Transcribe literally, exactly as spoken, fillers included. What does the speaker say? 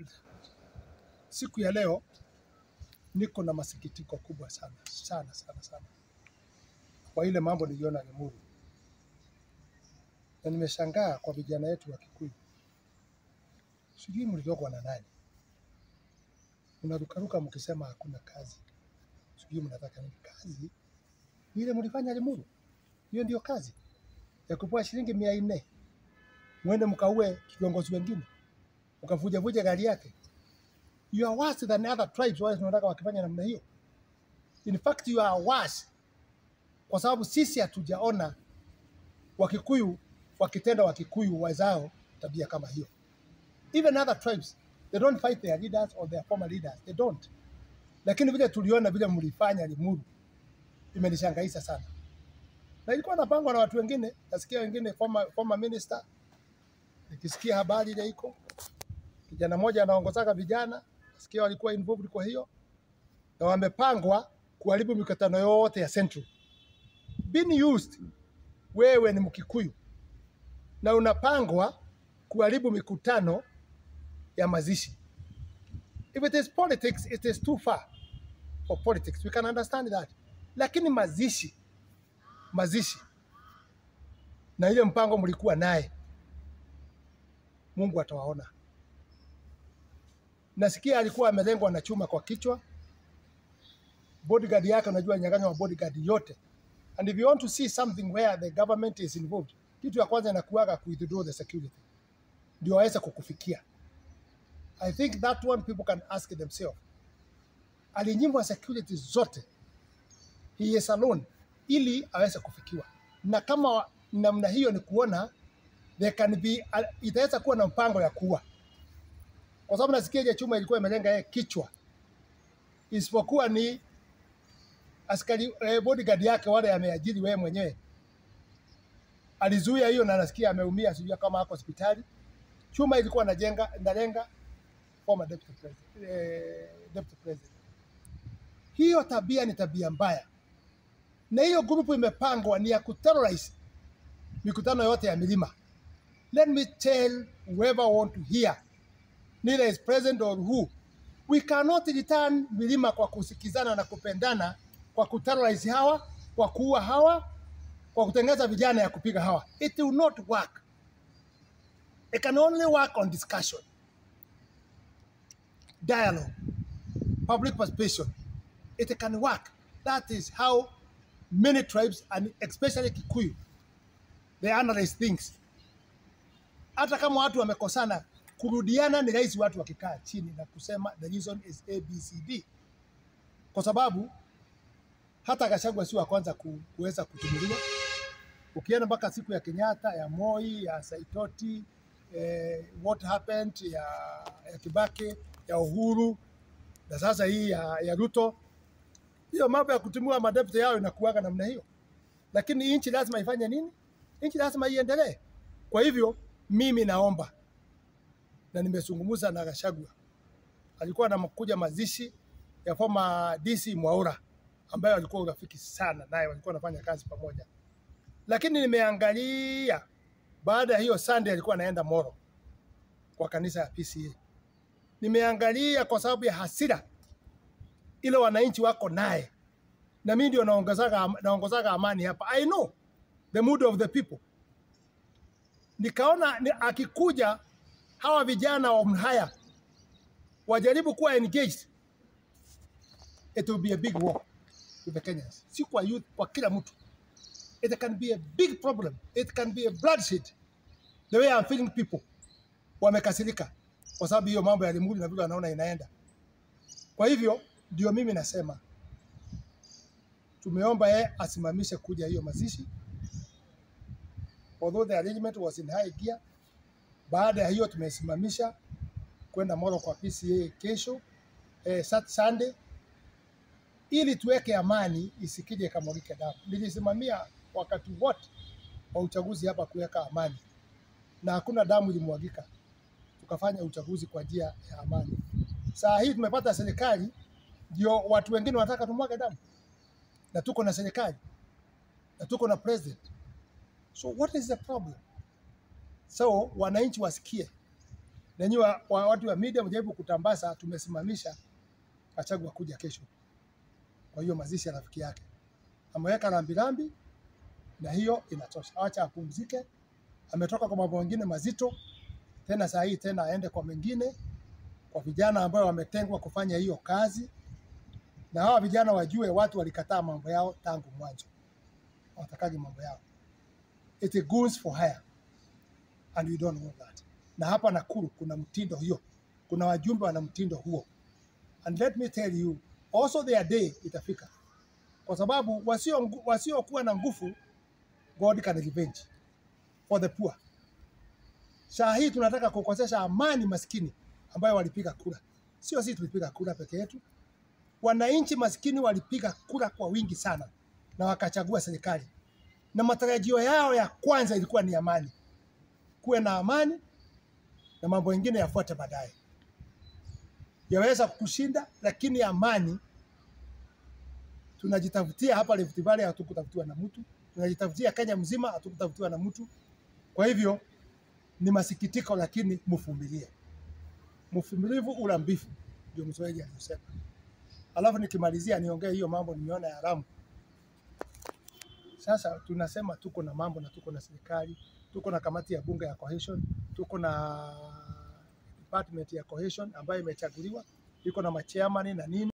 siku ya leo niko na masikitiko kubwa sana sana sana sana kwa ile mambo niliona Limuru, na nimeshangaa kwa vijana wetu wa Kikuyu. Sijui mlitokwa na nani, unarukaruka mkisema hakuna kazi. Sijui mnataka nini? Kazi ile mlifanya Limuru, hiyo ndio kazi ya kupewa shilingi mia nne mwende mkaue kiongozi wengine, ukavuja vuja gari yake. You are worse than other tribes wale tunataka wakifanya namna hiyo. In fact you are worse, kwa sababu sisi hatujaona Wakikuyu wakitenda Wakikuyu wazao tabia kama hiyo. Even other tribes, they don't fight their leaders or their former leaders, they don't. Lakini vile tuliona vile mlifanya Limuru imenishangaisha sana. Na ilikuwa napangwa na watu wengine, nasikia wengine former, former minister, nikisikia habari ile iko kijana mmoja anaongozaga vijana, nasikia walikuwa involved kwa hiyo, na wamepangwa kuharibu mikutano yote ya Central. Being used, wewe ni Mkikuyu na unapangwa kuharibu mikutano ya mazishi. If it is politics, it is too far for politics. We can understand that. Lakini mazishi, mazishi na ile mpango mlikuwa naye, Mungu atawaona. Nasikia alikuwa amelengwa na chuma kwa kichwa. Bodyguard yake unajua nyang'anywa wa bodyguard yote. And if you want to see something where the government is involved, kitu ya kwanza inakuaga ku withdraw the security, ndio waweza kukufikia. I think that one people can ask themselves. Alinyimwa security zote, he is alone, ili aweze kufikiwa. Na kama namna hiyo ni kuona there can be, itaweza kuwa na mpango ya kuua. Kwa sababu nasikia ile chuma ilikuwa imelenga yeye kichwa, isipokuwa ni askari eh, bodyguard yake wale ameajiri wewe mwenyewe alizuia hiyo, na nasikia ameumia, sijui kama ako hospitali. Chuma ilikuwa inajenga inalenga former deputy president, eh, deputy president. Hiyo tabia ni tabia mbaya, na hiyo grupu imepangwa ni ya kuterrorize mikutano yote ya milima. Let me tell whoever want to hear, neither is president or who, we cannot return milima kwa kusikizana na kupendana, kwa kuterrorize hawa, kwa kuua hawa, kwa kutengeneza vijana ya kupiga hawa. It will not work. It can only work on discussion, dialogue, public participation. It can work. That is how many tribes, and especially Kikuyu, they analyze things. Hata kama watu wamekosana, kurudiana ni rahisi watu wakikaa chini na kusema the reason is A B C D. Kwa sababu hata Gachagua si wa kwanza kuweza kutumiliwa. Ukienda mpaka siku ya Kenyatta, ya Moi, ya Saitoti, eh, what happened ya, ya Kibaki, ya Uhuru, na sasa hii ya, ya Ruto. Hiyo mambo ya kutumua madepute yao inakuwaga namna hiyo. Lakini nchi lazima ifanye nini? Nchi lazima iendelee. Kwa hivyo mimi naomba, na nimezungumza na Gachagua, alikuwa anakuja mazishi ya former D C Mwaura ambaye alikuwa urafiki sana naye, walikuwa wanafanya kazi pamoja. Lakini nimeangalia baada ya hiyo Sunday alikuwa anaenda Moro kwa kanisa ya P C A. Nimeangalia kwa sababu ya hasira ile wananchi wako naye, na mimi ndio naongozaga naongozaga amani hapa. I know the mood of the people. Nikaona ni, akikuja hawa vijana wa Mhaya wajaribu kuwa engaged, it will be a big war with the Kenyans. Si kwa youth, kwa kila mtu. It can be a big problem. It can be a bloodshed. The way I'm feeling people wamekasirika kwa sababu hiyo mambo ya Limuru na vile wanaona inaenda. Kwa hivyo ndio mimi nasema tumeomba yeye asimamishe kuja hiyo mazishi. Although the arrangement was in high gear, baada ya hiyo tumesimamisha kwenda Moro kwa P C A kesho, eh, Sunday, ili tuweke amani isikije kamulike damu. Nilisimamia wakati wote wa uchaguzi hapa kuweka amani, na hakuna damu ilimwagika. Tukafanya uchaguzi kwa njia ya amani. Saa hii tumepata serikali, ndio watu wengine wanataka tumwage damu. Na tuko na serikali, na tuko na president. So what is the problem? So wananchi wasikie, Na nyinyi wa, wa, watu wa media mjaribu kutambaza tumesimamisha Gachagua kuja kesho. Kwa hiyo mazishi ya rafiki yake. Ameweka rambirambi na hiyo inatosha. Acha apumzike. Ametoka kwa mambo mengine mazito. Tena saa hii tena aende kwa mengine, kwa vijana ambao wametengwa kufanya hiyo kazi. Na hawa vijana wajue watu walikataa mambo yao tangu mwanzo. Watakagi mambo yao. It is goons for hire. And we don't know that. Na hapa Nakuru kuna mtindo hiyo. Kuna wajumbe wana mtindo huo. And let me tell you, also their day itafika. Kwa sababu wasio wasio kuwa na nguvu, God can revenge for the poor. Saa hii tunataka kukosesha amani maskini ambayo walipiga kura. Sio sisi tulipiga kura peke yetu. Wananchi maskini walipiga kura kwa wingi sana na wakachagua serikali. Na matarajio yao ya kwanza ilikuwa ni amani. Kuwe na amani na mambo mengine yafuate baadaye. Yaweza kukushinda, lakini amani tunajitafutia hapa Rift Valley, hatukutafutiwa na mtu. Tunajitafutia Kenya mzima, hatukutafutiwa na mtu. Kwa hivyo ni masikitiko, lakini mvumilie. Mvumilivu ula mbivu, ndio Mswahili alisema. Alafu nikimalizia niongee hiyo mambo nimeona ya Lamu. Sasa tunasema tuko na mambo na tuko na serikali, tuko na kamati ya bunge ya cohesion, tuko na department ya cohesion ambayo imechaguliwa, iko na machairman na nini.